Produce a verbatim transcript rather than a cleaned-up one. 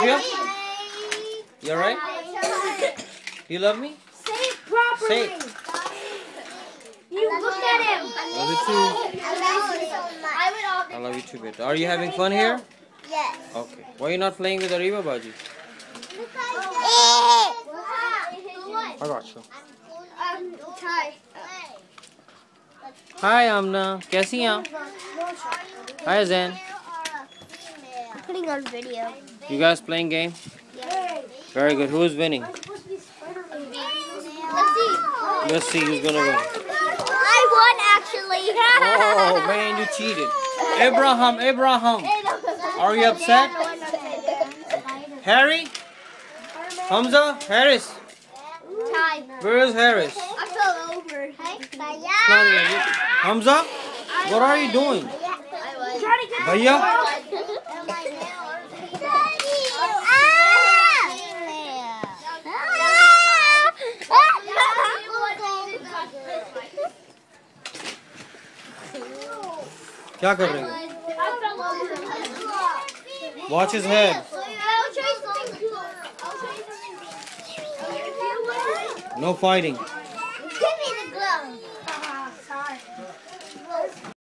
Aria? You alright? Do you love me? Say it properly. Say it. You look at him. Love you too. I I love you too, bit. Are you having fun here? Yes. Okay. Why are you not playing with Ariba, Baji? I got you. Um, Ty. Hi, Amna. कैसी हैं आप? Hi, Zen. I'm putting on video. You guys playing game? Very good. Who is winning? Let's see. Let's see who's gonna win. I won actually. Oh man, you cheated. Abraham, Abraham. Are you upset? Harry? Hamza? Harris? Ty. Where is Harris? I fell over. Not here. Hamza? What are you doing? Bhaiya? क्या कर रहे हो? Watch his head. No fighting.